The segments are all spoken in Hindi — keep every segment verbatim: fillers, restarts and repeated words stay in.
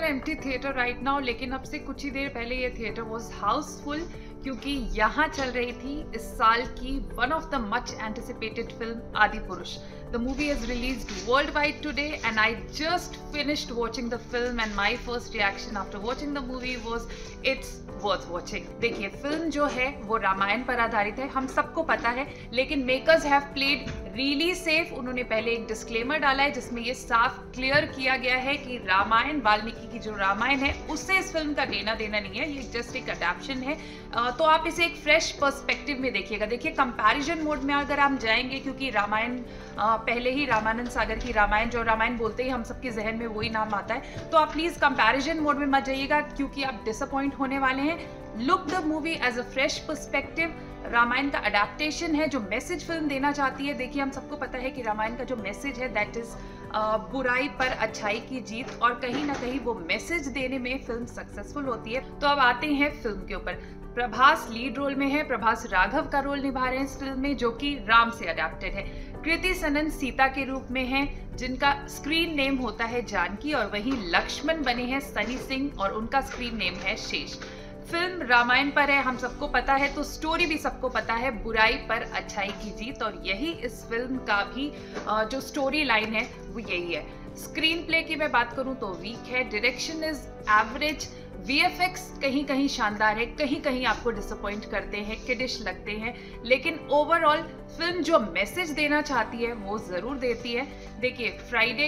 एम्प्टी थिएटर राइट नाउ, लेकिन अब से कुछ ही देर पहले ये थिएटर वाज हाउसफुल क्योंकि यहाँ चल रही थी इस साल की one of the much anticipated film Adi Purush. The movie is released worldwide today and I just finished watching the film and my first reaction after watching the movie was it's worth watching. देखिए, फिल्म जो है वो रामायण पर आधारित है, हम सबको पता है, लेकिन makers have played really safe. उन्होंने पहले एक डिस्क्लेमर डाला है जिसमें ये साफ क्लियर किया गया है कि रामायण, वाल्मीकि की जो रामायण है उससे इस फिल्म का लेना देना नहीं है, ये जस्ट एक अडैप्शन है. तो आप इसे एक फ्रेश पर्सपेक्टिव में देखिएगा. देखिए, कंपैरिजन मोड में अगर हम जाएंगे, क्योंकि रामायण पहले ही रामानंद सागर की रामायण, जो रामायण बोलते ही हम सबके जहन में वही नाम आता है, तो आप प्लीज कंपैरिजन मोड में मत जाइएगा क्योंकि आप डिसअपॉइंट होने वाले हैं. Look the movie as a fresh perspective. Ramayan का अडेप्टेशन है जो मैसेज फिल्म देना चाहती है. देखिए, हम सबको पता है कि रामायण का जो मैसेज है दैट इज बुराई पर अच्छाई की जीत, और कहीं ना कहीं वो मैसेज देने में फिल्म सक्सेसफुल होती है. तो अब आते हैं फिल्म के ऊपर. प्रभास लीड रोल में है. प्रभास राघव का रोल निभा रहे हैं इस फिल्म में, जो कि राम से अडेप्टेड है. कृति सनन सीता के रूप में है, जिनका स्क्रीन नेम होता है जानकी, और वहीं लक्ष्मण बने हैं सनी सिंह और उनका स्क्रीन नेम है शेष. फिल्म रामायण पर है, हम सबको पता है, तो स्टोरी भी सबको पता है, बुराई पर अच्छाई की जीत, और यही इस फिल्म का भी जो स्टोरी लाइन है वो यही है. स्क्रीन प्ले की मैं बात करूं तो वीक है. Direction is average. वीएफएक्स कहीं कहीं शानदार है, कहीं कहीं आपको डिसअपॉइंट करते हैं, किडिश लगते हैं, लेकिन ओवरऑल फिल्म जो मैसेज देना चाहती है वो जरूर देती है. देखिए, फ्राइडे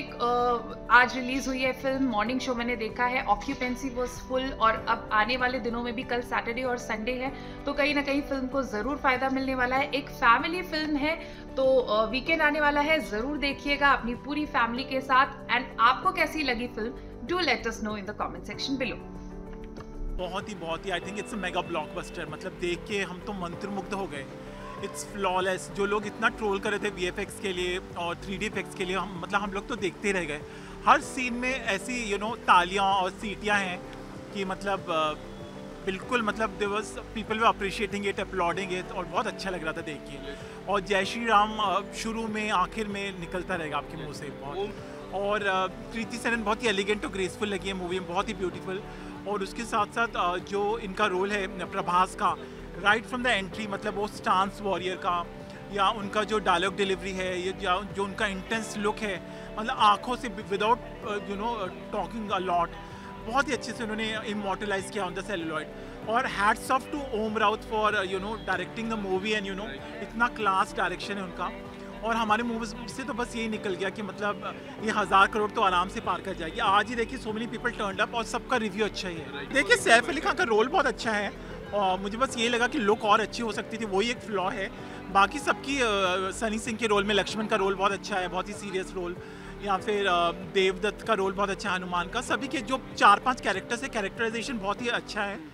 आज रिलीज हुई है फिल्म, मॉर्निंग शो मैंने देखा है, ऑक्यूपेंसी वाज फुल, और अब आने वाले दिनों में भी कल सैटरडे और संडे है, तो कहीं ना कहीं फिल्म को जरूर फायदा मिलने वाला है. एक फैमिली फिल्म है, तो वीकेंड आने वाला है, जरूर देखिएगा अपनी पूरी फैमिली के साथ. एंड आपको कैसी लगी film, do let us know in the comment section below. बहुत ही बहुत ही I think it's a mega blockbuster. मतलब देख के हम तो मंत्रमुग्ध हो गए. It's flawless. जो लोग इतना ट्रोल कर रहे थे वीएफएक्स के लिए और थ्री डी इफेक्ट्स के लिए, हम मतलब हम लोग तो देखते रह गए. हर सीन में ऐसी यू नो तालियां और सीटियां हैं कि मतलब बिल्कुल मतलब there was people were appreciating it, applauding it, और बहुत अच्छा लग रहा था देख के. और जय श्री राम शुरू में आखिर में निकलता रहेगा आपके मुँह से बहुत. और कृति सनन बहुत ही एलिगेंट और ग्रेसफुल लगी है मूवी में, बहुत ही ब्यूटीफुल. और उसके साथ साथ जो इनका रोल है प्रभास का, राइट फ्रॉम द एंट्री, मतलब वो स्टांस वॉरियर का, या उनका जो डायलॉग डिलीवरी है, या जो उनका इंटेंस लुक है, मतलब आंखों से without you know talking a lot, बहुत ही अच्छे से उन्होंने इमोर्टलाइज किया ऑन द सेलुलॉइड. और hats off to Om Raut for you know directing the movie, and you know इतना क्लास डायरेक्शन है उनका. और हमारे मूवीज से तो बस यही निकल गया कि मतलब ये हज़ार करोड़ तो आराम से पार कर जाएगी. आज ही देखिए, so many people turned up, और सबका रिव्यू अच्छा ही है. देखिए, सैफ अली खान का रोल बहुत अच्छा है, और मुझे बस ये लगा कि लुक और अच्छी हो सकती थी, वही एक फ्लॉ है. बाकी सबकी सनी सिंह के रोल में लक्ष्मण का रोल बहुत अच्छा है, बहुत ही सीरियस रोल. या फिर देवदत्त का रोल बहुत अच्छा है, हनुमान का. सभी के जो चार पाँच कैरेक्टर्स है, कैरेक्टराइजेशन बहुत ही अच्छा है.